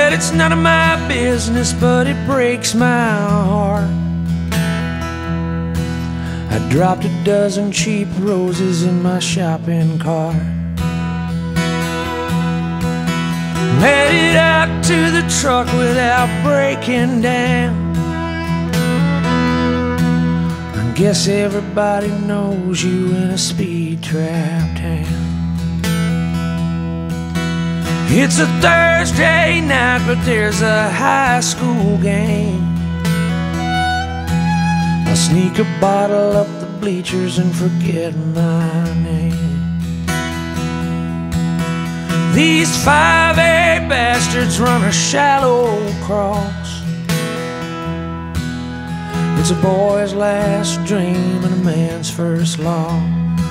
said it's none of my business, but it breaks my heart. I dropped a dozen cheap roses in my shopping cart. Made it out to the truck without breaking down. I guess everybody knows you in a speed trap town. It's a Thursday night, but there's a high school game. I'll sneak a bottle up the bleachers and forget my name. These 5A bastards run a shallow cross. It's a boy's last dream and a man's first loss.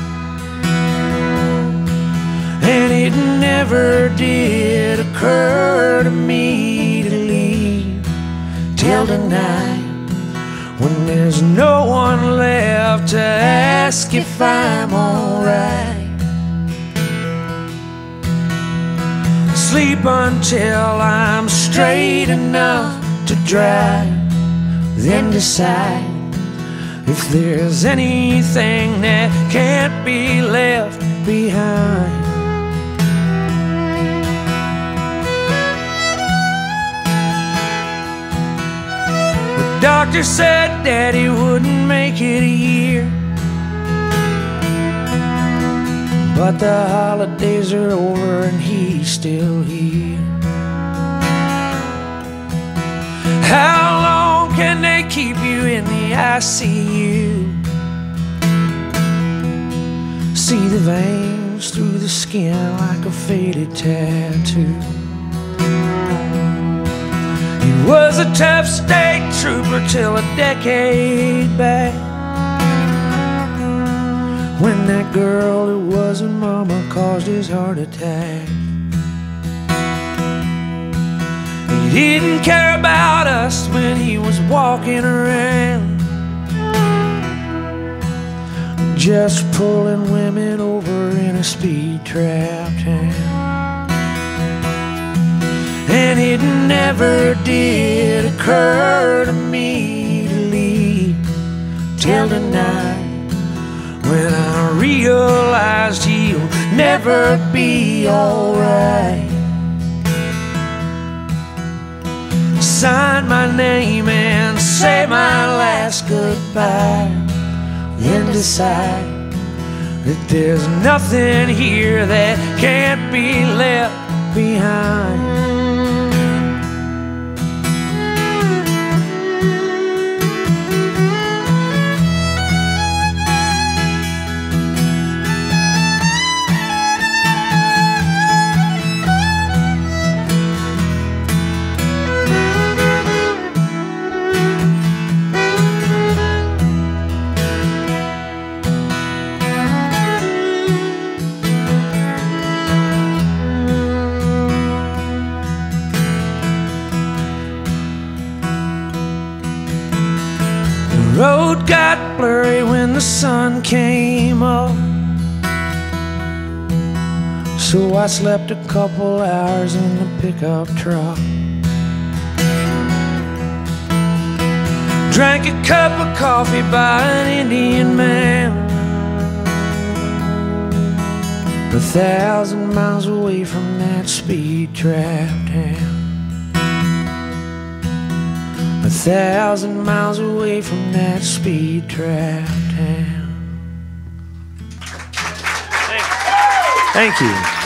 And it never did occur to me to leave till tonight, when there's no one left to ask if I'm alright. Sleep until I'm straight enough to drive, then decide if there's anything that can't be left behind. The doctor said Daddy wouldn't make it a year, but the holidays are over and he's still here. How long can they keep you in the ICU? See the veins through the skin like a faded tattoo. He was a tough state trooper till a decade back, when that girl who wasn't mama caused his heart attack. He didn't care about us when he was walking around, just pulling women over in a speed trap town. And it never did occur to me to leave till tonight, when I realized he'll never be alright. Sign my name and say my last goodbye, then decide that there's nothing here that can't be left behind. The road got blurry when the sun came up, so I slept a couple hours in the pickup truck. Drank a cup of coffee by an Indian man, 1,000 miles away from that speed trap town. 1,000 miles away from that speed trap town. Thank you.